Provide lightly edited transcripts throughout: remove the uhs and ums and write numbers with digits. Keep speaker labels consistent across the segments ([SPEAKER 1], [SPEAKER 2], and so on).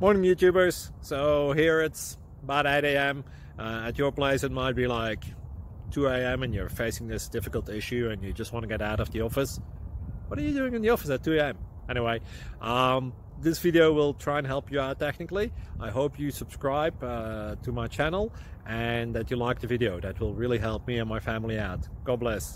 [SPEAKER 1] Morning YouTubers. So here it's about 8 a.m. At your place it might be like 2 a.m. and you're facing this difficult issue and you just want to get out of the office. What are you doing in the office at 2 a.m.? Anyway, this video will try and help you out technically. I hope you subscribe to my channel and that you like the video. That will really help me and my family out. God bless.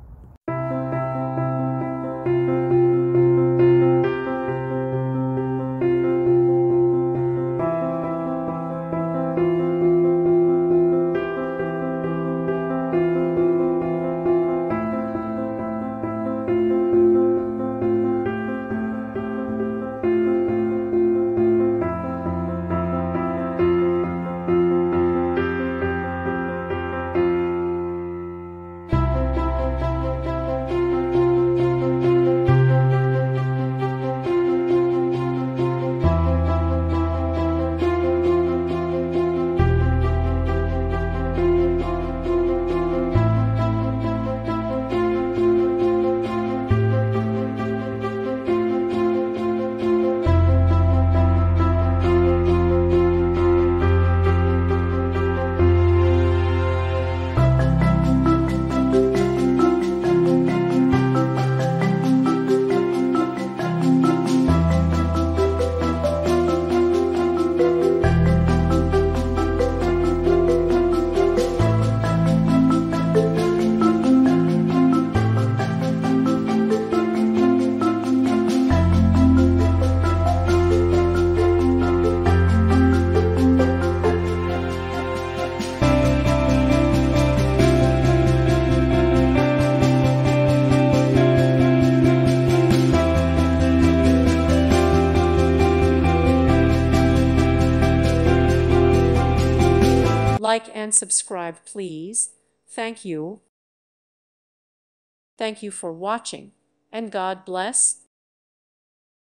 [SPEAKER 2] Like and subscribe, please. Thank you. Thank you for watching, and God bless.